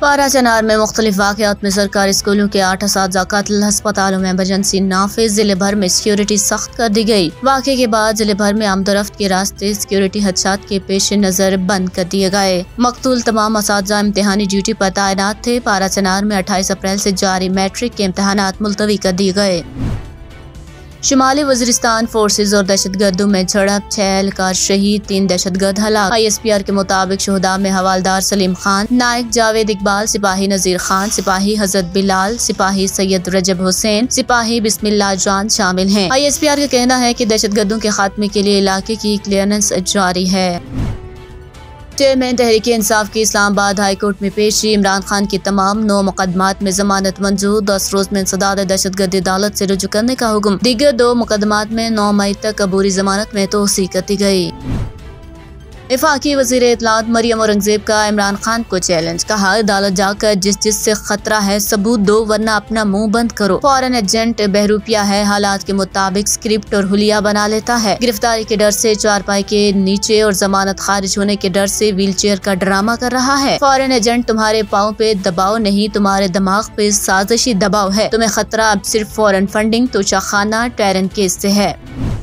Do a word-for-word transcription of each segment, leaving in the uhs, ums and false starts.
पारा चनार में मुख्तलिफ वाक़यात में सरकारी स्कूलों के आठ असातिज़ा कत्ल, अस्पतालों में इमरजेंसी नाफिज, जिले भर में सिक्योरिटी सख्त कर दी गई। वाक़े के बाद जिले भर में आमदरफ्त के रास्ते सिक्योरिटी हदशात के पेश नजर बंद कर दिए गए। मकतूल तमाम असातिज़ा इम्तिहानी ड्यूटी पर तैनात थे। पारा चनार में अट्ठाईस अप्रैल से जारी मैट्रिक के इम्तहानात मुलतवी कर दिए गए। शुमाली वज़ीरिस्तान फोर्सेज और दहशतगर्दों में झड़प, छह एहलकार शहीद, तीन दहशतगर्द हलाक। आई एस पी आर के मुताबिक शोहदा में हवालदार सलीम खान, नायक जावेद इकबाल, सिपाही नजीर खान, सिपाही हजरत बिलाल, सिपाही सैयद रजब हुसैन, सिपाही बिस्मिल्लाह जान शामिल हैं। आई एस पी आर का कहना है कि दहशतगर्दों के खात्मे के लिए इलाके की क्लियरेंस जारी है। चेयरमैन तहरीक इंसाफ की इस्लामाबाद हाई कोर्ट में पेशी, इमरान खान की तमाम नौ मुकदमात में जमानत मंजूर, दस रोज में इंसदाद दहशतगर्दी अदालत से रुजू करने का हुक्म। दीगर दो मुकदमात में नौ मई तक अबूरी जमानत में तोसी कर दी गई। वफाकी वज़ीर इत्तलात मरियम औरंगजेब का इमरान खान को चैलेंज, कहा अदालत जाकर जिस जिस से खतरा है सबूत दो वरना अपना मुंह बंद करो। फॉरेन एजेंट बहरूपिया है, हालात के मुताबिक स्क्रिप्ट और हुलिया बना लेता है। गिरफ्तारी के डर से चारपाई के नीचे और जमानत खारिज होने के डर से व्हील चेयर का ड्रामा कर रहा है। फॉरेन एजेंट तुम्हारे पाँव पे दबाव नहीं, तुम्हारे दिमाग पे साजिशी दबाव है। तुम्हें खतरा अब सिर्फ foreign funding Toshakhana Tyrian case से है।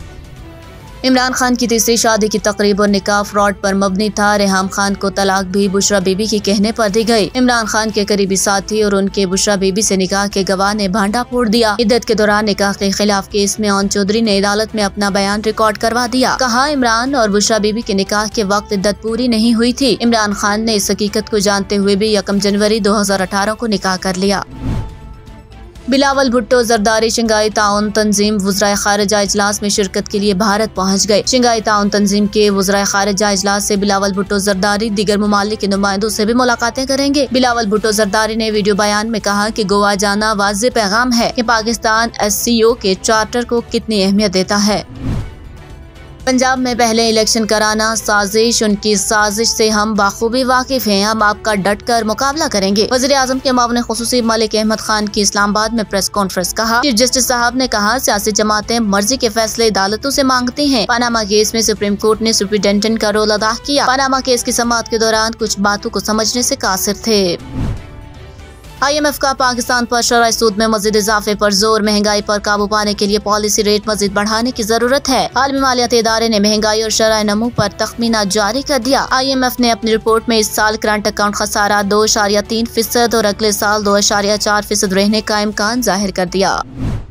इमरान खान की तीसरी शादी की तकरीब और निकाह फ्रॉड पर मबनी था। रेहाम खान को तलाक भी बुशरा बीबी के कहने पर दी गई। इमरान खान के करीबी साथी और उनके बुशरा बीबी से निकाह के गवाह ने भांडा फोड़ दिया। इद्दत के दौरान निकाह के खिलाफ केस में ऑन चौधरी ने अदालत में अपना बयान रिकॉर्ड करवा दिया। कहा इमरान और बुशरा बीबी के निकाह के वक्त इद्दत पूरी नहीं हुई थी। इमरान खान ने इस हकीकत को जानते हुए भी यकम जनवरी दो हजार अठारह को निकाह कर लिया। बिलावल भुट्टो जरदारी शंघाई ताउन तंजीम वज़राए खारिजा इजलास में शिरकत के लिए भारत पहुंच गए। शंघाई ताउन तंजीम के वज़राए खारिजा इजलास से बिलावल भुट्टो जरदारी दीगर ममालिक के नुमाइंदों से भी मुलाकातें करेंगे। बिलावल भुट्टो जरदारी ने वीडियो बयान में कहा कि गोवा जाना वाज़ेह पैगाम है कि पाकिस्तान एस सी ओ के चार्टर को कितनी अहमियत देता है। पंजाब में पहले इलेक्शन कराना साजिश, उनकी साजिश से हम बाखूबी वाकिफ हैं, हम आपका डट कर मुकाबला करेंगे। वज़ीर आज़म के मामले खुसूसी मलिक अहमद खान की इस्लामाबाद में प्रेस कॉन्फ्रेंस, कहा चीफ जस्टिस साहब ने कहा सियासी जमातें मर्जी के फैसले अदालतों से मांगती हैं। पनामा केस में सुप्रीम कोर्ट ने सुप्रिंटेंडेंट का रोल अदा किया। पनामा केस की समाअत के दौरान कुछ बातों को समझने से कासिर थे। आई एम एफ का पाकिस्तान पर शरह सूद में मजीद इजाफे पर जोर, महंगाई पर काबू पाने के लिए पॉलिसी रेट मजीद बढ़ाने की जरूरत है। आलमी मालियाती इदारे ने महंगाई और शरह नमू पर तखमीना जारी कर दिया। आई एम एफ ने अपनी रिपोर्ट में इस साल करंट अकाउंट खसारा दो अशारिया तीन फीसद और अगले साल दो अशारिया चार फीसद रहने का इम्कान जाहिर कर दिया।